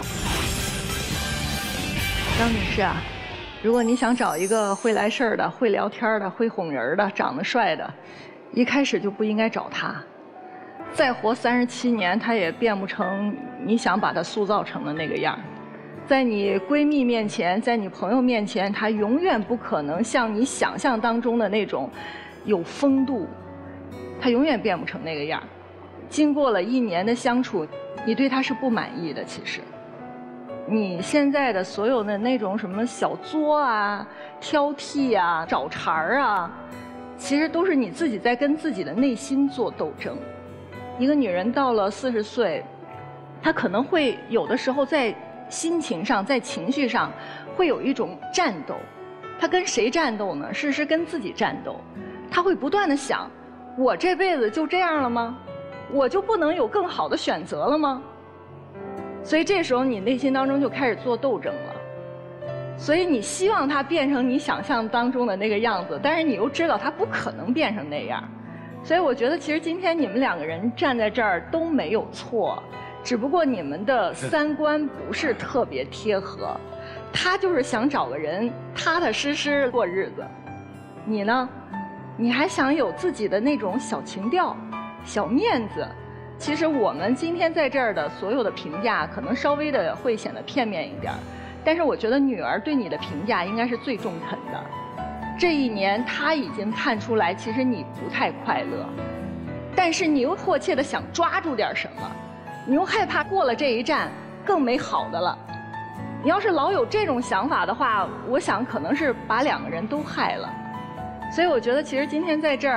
张女士啊，如果你想找一个会来事儿的、会聊天的、会哄人的、长得帅的，一开始就不应该找他。再活三十七年，他也变不成你想把他塑造成的那个样儿。在你闺蜜面前，在你朋友面前，他永远不可能像你想象当中的那种有风度，他永远变不成那个样儿。经过了一年的相处，你对他是不满意的，其实。你现在的所有的那种什么小作啊、挑剔啊、找茬儿啊，其实都是你自己在跟自己的内心做斗争。一个女人到了四十岁，她可能会有的时候在心情上、在情绪上，会有一种战斗。她跟谁战斗呢？是是跟自己战斗。她会不断的想：我这辈子就这样了吗？我就不能有更好的选择了吗？所以这时候你内心当中就开始做斗争了，所以你希望他变成你想象当中的那个样子，但是你又知道他不可能变成那样，所以我觉得其实今天你们两个人站在这儿都没有错，只不过你们的三观不是特别贴合。他就是想找个人踏踏实实过日子，你呢，你还想有自己的那种小情调、小面子。其实我们今天在这儿的所有的评价，可能稍微的会显得片面一点，但是我觉得女儿对你的评价应该是最中肯的。这一年她已经看出来，其实你不太快乐，但是你又迫切的想抓住点什么，你又害怕过了这一站更没好的了。你要是老有这种想法的话，我想可能是把两个人都害了。所以我觉得其实今天在这儿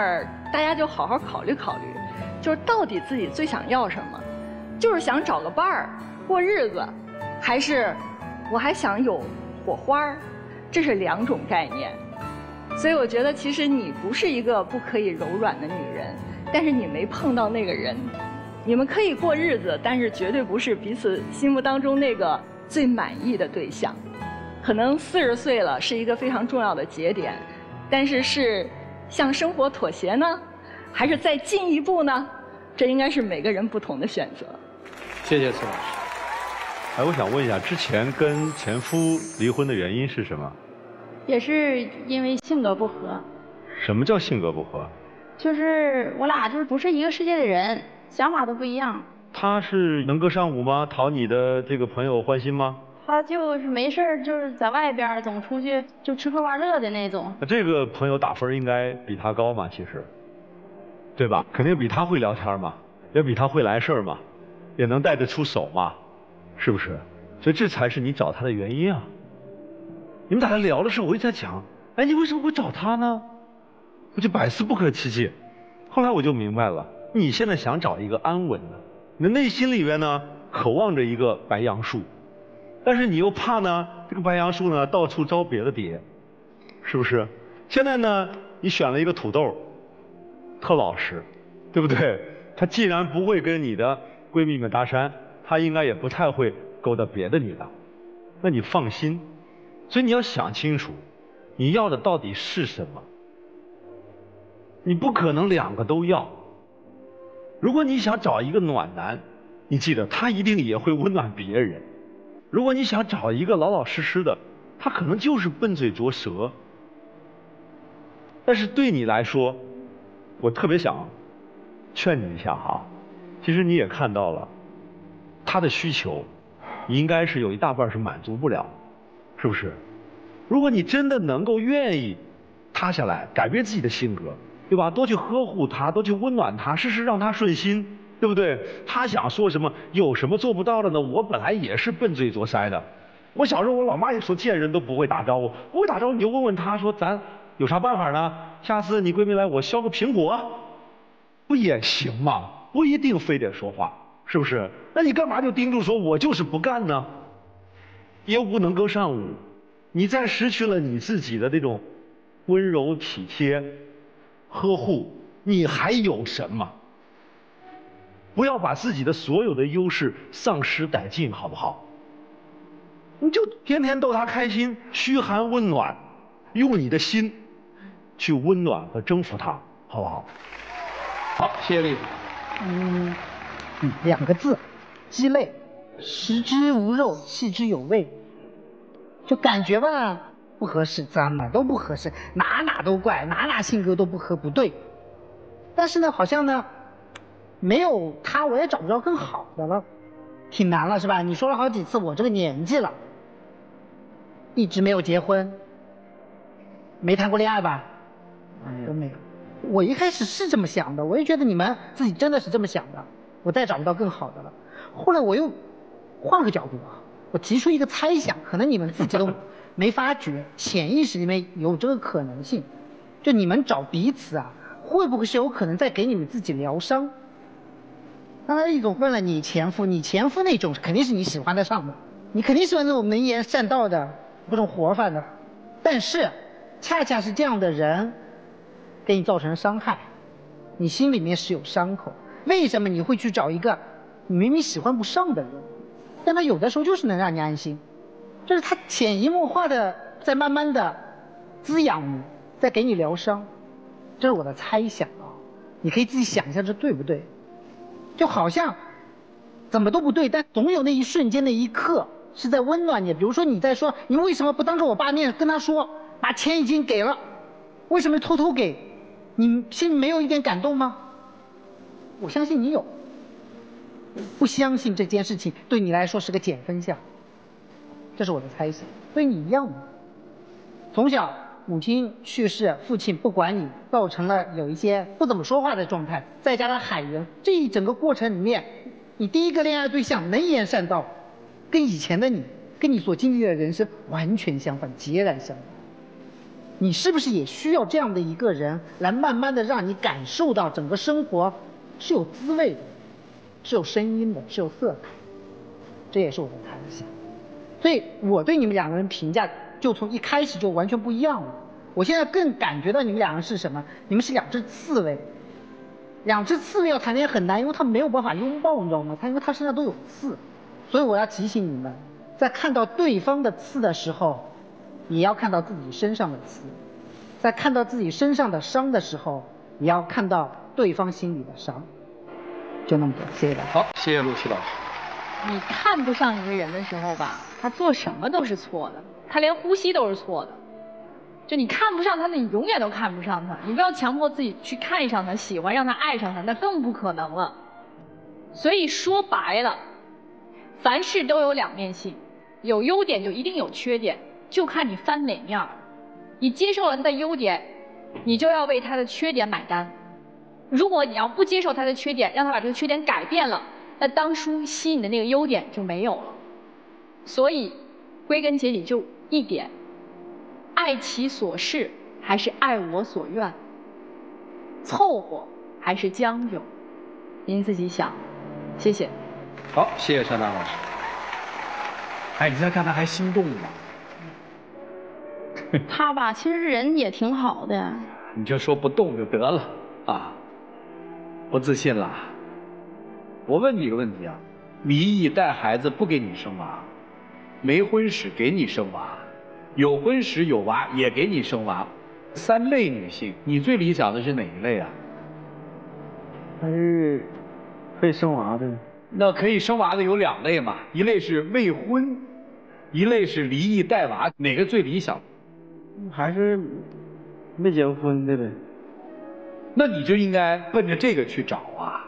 大家就好好考虑考虑，就是到底自己最想要什么，就是想找个伴儿过日子，还是我还想有火花儿，这是两种概念。所以我觉得其实你不是一个不可以柔软的女人，但是你没碰到那个人。你们可以过日子，但是绝对不是彼此心目当中那个最满意的对象。可能四十岁了是一个非常重要的节点，但是是向生活妥协呢，还是再进一步呢？这应该是每个人不同的选择。 谢谢苏老师。 哎，我想问一下，之前跟前夫离婚的原因是什么？ 也是因为性格不合。 什么叫性格不合？ 就是我俩就是不是一个世界的人，想法都不一样。 他是能歌善舞吗？讨你的这个朋友欢心吗？ 他就是没事儿，就是在外边总出去就吃喝玩乐的那种。 那这个朋友打分应该比他高嘛？其实，对吧？肯定比他会聊天嘛，也比他会来事儿嘛，也能带得出手嘛，是不是？所以这才是你找他的原因啊。你们俩在聊的时候，我一直在讲，哎，你为什么会找他呢？我就百思不可其解。后来我就明白了，你现在想找一个安稳的，你的内心里边呢，渴望着一个白杨树。但是你又怕呢，这个白杨树呢到处招别的蝶，是不是？现在呢，你选了一个土豆，特老实，对不对？他既然不会跟你的闺蜜们搭讪，他应该也不太会勾搭别的女的，那你放心。所以你要想清楚，你要的到底是什么？你不可能两个都要。如果你想找一个暖男，你记得他一定也会温暖别人。如果你想找一个老老实实的，他可能就是笨嘴拙舌。但是对你来说，我特别想劝你一下哈，其实你也看到了，他的需求，你应该是有一大半是满足不了，是不是？如果你真的能够愿意塌下来，改变自己的性格，对吧？多去呵护他，多去温暖他，事事让他顺心。对不对？他想说什么，有什么做不到的呢？我本来也是笨嘴拙腮的。我小时候我老妈也说见人都不会打招呼，不会打招呼你就问问他说咱有啥办法呢？下次你闺蜜来我削个苹果，不也行吗？不一定非得说话，是不是？那你干嘛就盯住说我就是不干呢？又不能歌善舞，你再失去了你自己的这种温柔体贴、呵护，你还有什么？不要把自己的所有的优势丧失殆尽，好不好？你就天天逗他开心，嘘寒问暖，用你的心去温暖和征服他，好不好？ 好，谢谢丽子。 嗯，两个字，鸡肋，食之无肉，弃之有味。就感觉吧，不合适，怎么都不合适，哪哪都怪，哪哪性格都不合不对。但是呢，好像呢。没有他，我也找不着更好的了，挺难了，是吧？你说了好几次，我这个年纪了，一直没有结婚，没谈过恋爱吧？都没有。我一开始是这么想的，我也觉得你们自己真的是这么想的，我再找不到更好的了。后来我又换个角度啊，我提出一个猜想，可能你们自己都没发觉，潜意识里面有这个可能性，就你们找彼此啊，会不会是有可能在给你们自己疗伤？刚才一总问了你前夫，你前夫那种肯定是你喜欢得上的，你肯定喜欢那种能言善道的，各种活法的，但是恰恰是这样的人给你造成伤害，你心里面是有伤口。为什么你会去找一个你明明喜欢不上的人，但他有的时候就是能让你安心，就是他潜移默化的在慢慢的滋养你，在给你疗伤，这是我的猜想啊，你可以自己想一下这对不对？就好像怎么都不对，但总有那一瞬间的一刻是在温暖你。比如说你在说你为什么不当着我爸面跟他说把钱已经给了，为什么偷偷给？你心里没有一点感动吗？我相信你有。不相信这件事情对你来说是个减分项，这是我的猜想。对你一样的，从小母亲去世，父亲不管你，造成了有一些不怎么说话的状态，再加上海人，这一整个过程里面，你第一个恋爱对象能言善道，跟以前的你，跟你所经历的人生完全相反，截然相反。 你是不是也需要这样的一个人来慢慢的让你感受到整个生活是有滋味的，是有声音的，是有色彩，这也是我的猜想。所以我对你们两个人评价就从一开始就完全不一样了。我现在更感觉到你们两个人是什么？你们是两只刺猬，两只刺猬要谈恋爱很难，因为它没有办法拥抱，你知道吗？它因为它身上都有刺，所以我要提醒你们，在看到对方的刺的时候，也要看到自己身上的刺；在看到自己身上的伤的时候，也要看到对方心里的伤。就那么多，谢谢大家。 好，谢谢陆琪老师。 你看不上一个人的时候吧，他做什么都是错的，他连呼吸都是错的。就你看不上他，你永远都看不上他。你不要强迫自己去看上他、喜欢、让他爱上他，那更不可能了。所以说白了，凡事都有两面性，有优点就一定有缺点，就看你翻哪面儿。你接受了他的优点，你就要为他的缺点买单。如果你要不接受他的缺点，让他把这个缺点改变了，那当初吸引的那个优点就没有了。所以归根结底就一点，爱其所是还是爱我所愿，凑合还是将就，您自己想。谢谢。 好，谢谢山丹老师。哎，你再看他还心动吗？ 他吧，其实人也挺好的。 你就说不动就得了啊，不自信了。我问你一个问题啊，离异带孩子不给你生娃，没婚史给你生娃，有婚史有娃也给你生娃，三类女性，你最理想的是哪一类啊？ 还是会生娃的。 那可以生娃的有两类嘛，一类是未婚，一类是离异带娃，哪个最理想？ 还是没结婚的呗。 那你就应该奔着这个去找啊。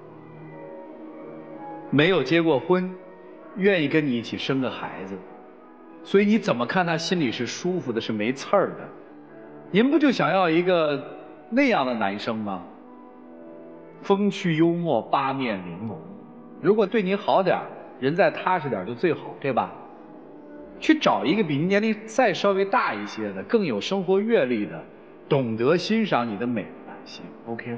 没有结过婚，愿意跟你一起生个孩子，所以你怎么看他心里是舒服的，是没刺儿的。您不就想要一个那样的男生吗？风趣幽默，八面玲珑。如果对你好点，人再踏实点就最好，对吧？去找一个比您年龄再稍微大一些的，更有生活阅历的，懂得欣赏你的美的男性 ，OK 吗？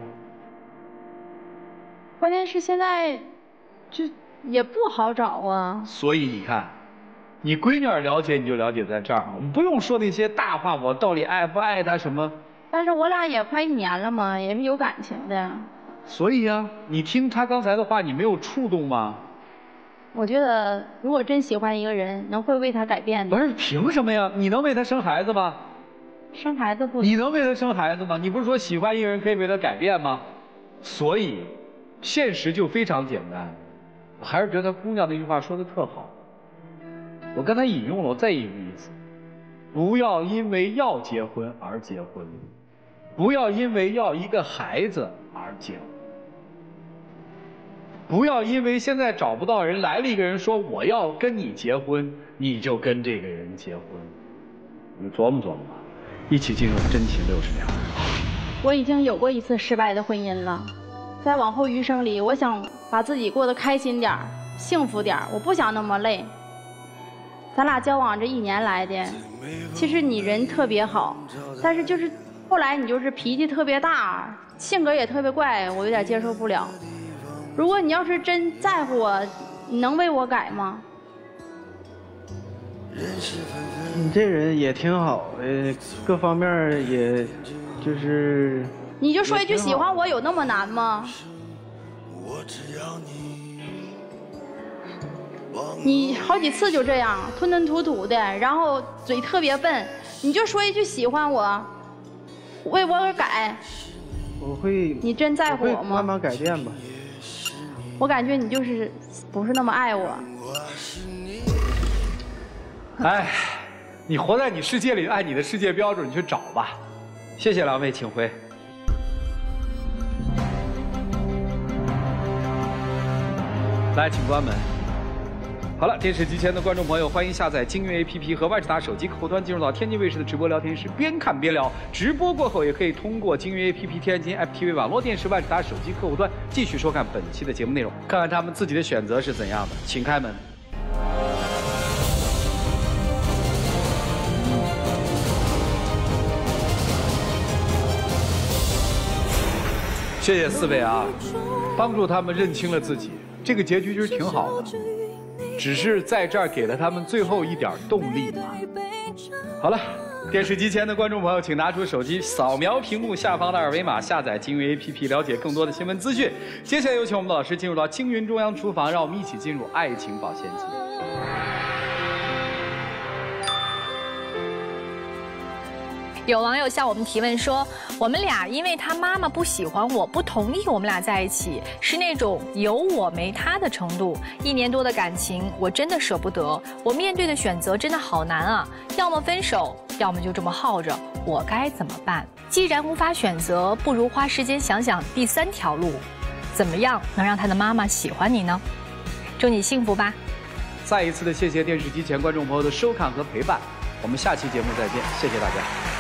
关键是现在就也不好找啊。 所以你看，你闺女儿了解你就了解在这儿，我们不用说那些大话，我到底爱不爱她什么。 但是我俩也快一年了嘛，也是有感情的。 所以啊，你听他刚才的话，你没有触动吗？ 我觉得，如果真喜欢一个人，能会为他改变的。 不是，凭什么呀？你能为他生孩子吗？ 生孩子不？ 你能为他生孩子吗？你不是说喜欢一个人可以为他改变吗？所以，现实就非常简单。我还是觉得姑娘那句话说的特好。我刚才引用了，我再引用一次：不要因为要结婚而结婚，不要因为要一个孩子而结婚。不要因为现在找不到人，来了一个人说我要跟你结婚，你就跟这个人结婚。你琢磨琢磨吧，一起进入真情六十秒。 我已经有过一次失败的婚姻了，在往后余生里，我想把自己过得开心点儿、幸福点儿，我不想那么累。咱俩交往这一年来的，其实你人特别好，但是就是后来你就是脾气特别大，性格也特别怪，我有点接受不了。如果你要是真在乎我，你能为我改吗？ 你这人也挺好的，各方面也，就是。 你就说一句喜欢我有那么难吗？你好几次就这样吞吞吐吐的，然后嘴特别笨，你就说一句喜欢我，为我而改。 我会。 你真在乎我吗？ 慢慢改变吧。 我感觉你就是不是那么爱我。 哎，你活在你世界里，按你的世界标准去找吧。谢谢两位，请回。来，请关门。好了，电视机前的观众朋友，欢迎下载京韵 A P P 和万事达手机客户端，进入到天津卫视的直播聊天室，边看边聊。直播过后，也可以通过京韵 A P P、天津 F T V 网络电视、万事达手机客户端继续收看本期的节目内容，看看他们自己的选择是怎样的。请开门。 谢谢四位啊，帮助他们认清了自己，这个结局其实挺好的，只是在这儿给了他们最后一点动力嘛。好了，电视机前的观众朋友，请拿出手机扫描屏幕下方的二维码，下载金云 A P P， 了解更多的新闻资讯。接下来有请我们的老师进入到青云中央厨房，让我们一起进入爱情保鲜期。 有网友向我们提问说，我们俩因为他妈妈不喜欢我，不同意我们俩在一起，是那种有我没他的程度。一年多的感情，我真的舍不得，我面对的选择真的好难啊，要么分手，要么就这么耗着，我该怎么办？既然无法选择，不如花时间想想第三条路，怎么样能让他的妈妈喜欢你呢？祝你幸福吧！ 再一次的谢谢电视机前观众朋友的收看和陪伴，我们下期节目再见，谢谢大家。